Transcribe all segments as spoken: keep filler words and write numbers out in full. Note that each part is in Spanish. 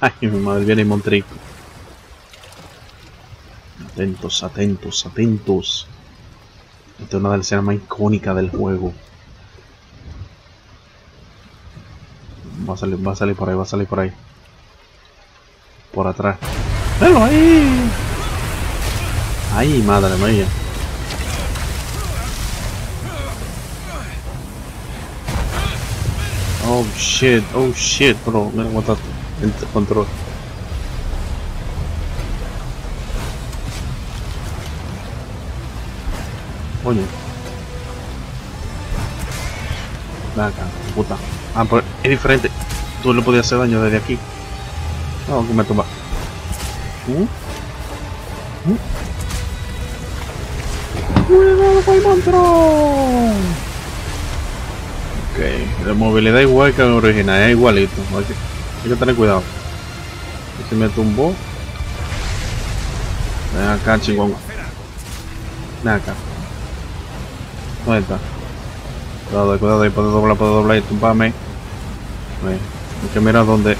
Ay, mi madre, viene Montrico. Atentos, atentos, atentos. Esta es una de las escenas más icónicas del juego. Va a salir, va a salir por ahí, va a salir por ahí. Por atrás. ¡Velo ahí! ¡Ay, madre mía! Oh shit, oh shit, bro. Mira cómo está el control. Coño. Ven acá, puta. Ah, pero es diferente. Tú le podías hacer daño desde aquí. No, que me tumba. Uh. Uh. ¡Cuidado con el monstruo! Ok, la movilidad igual que en el original, es igualito. Hay que, hay que tener cuidado. Si me tumbó. Ven acá, chingón. Ven acá. ¿Dónde está? Cuidado, cuidado, ahí puedo doblar, puedo doblar y tumbarme. Hay que mirar dónde.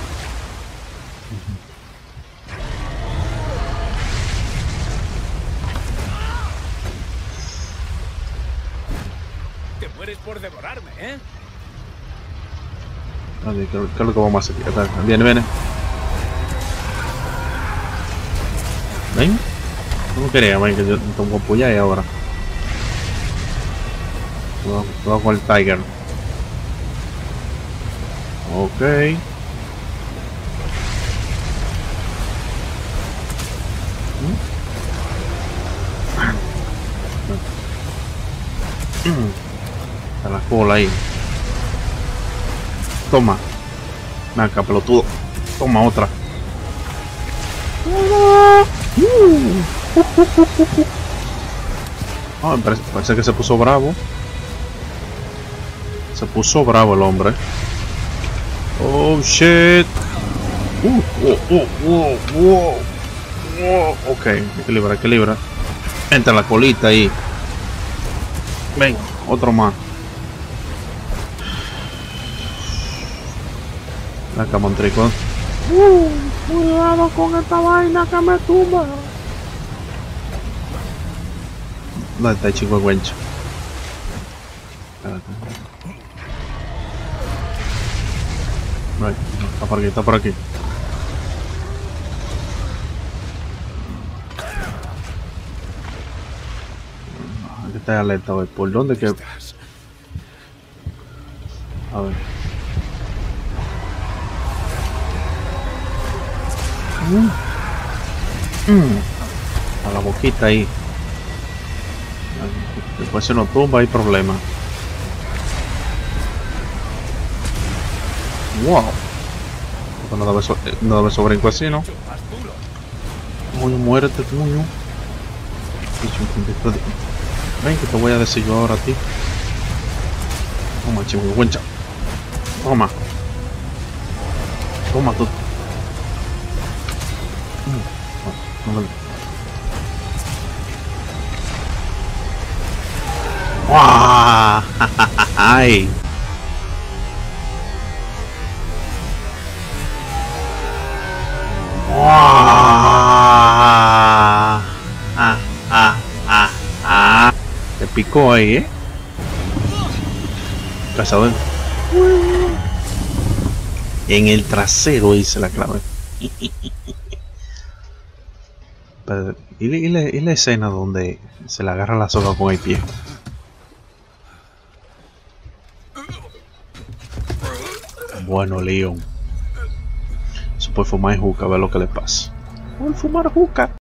Te mueres por devorarme, ¿eh? Vale, ¿qué, ¿qué es lo que vamos a hacer? Viene, viene. ¿Ven? ¿Cómo quería, man? Que yo tengo que apoyar ahora. Cuidado con el Tiger. Ok. Está la cola ahí. Toma. Ven acá, pelotudo. Toma otra. Oh, parece, parece que se puso bravo. Se puso bravo el hombre. Oh shit. Uh, oh, oh, oh, oh, oh. Ok, equilibra, equilibra. Entra la colita ahí. Ven, otro más. Acá, Montrico. Uh, cuidado con esta vaina que me tumba. ¿Dónde está el chico de Wencha? Right. Está por aquí, está por aquí. Aquí está alerta, a ver, ¿por dónde que...? A ver. Mm. Mm. A la boquita ahí. Después se nos tumba, hay problema. Wow. No debe, so no debe sobrinco así, ¿no? Coño, muérete, coño. Ven que te voy a decir yo ahora a ti. Toma, chihuahua. Toma. Toma tú. ¡Wow! ¡Ay! ¡Wow! ¡Ah! ¡Ah! ¡Ah! ¡Ah! Te picó ahí, ¿eh? Cazador. En el trasero hice la clave. Pero, ¿y, la, y, la, ¿y la escena donde se le agarra la soga con el pie? Bueno, Leon. Se puede fumar juca, a ver lo que le pasa. Voy a fumar juca.